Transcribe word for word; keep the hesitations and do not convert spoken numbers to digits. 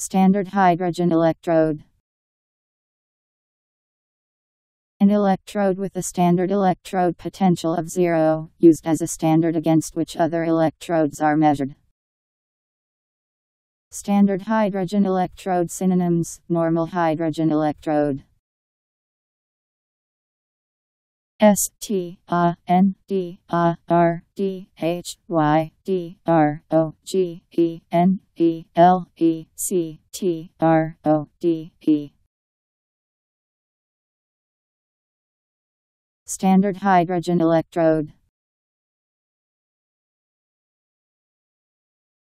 Standard hydrogen electrode. An electrode with a standard electrode potential of zero, used as a standard against which other electrodes are measured. Standard hydrogen electrode. Synonyms: normal hydrogen electrode. S T A N D A R D H Y D R O G E N E L E C T R O D E. Standard hydrogen electrode.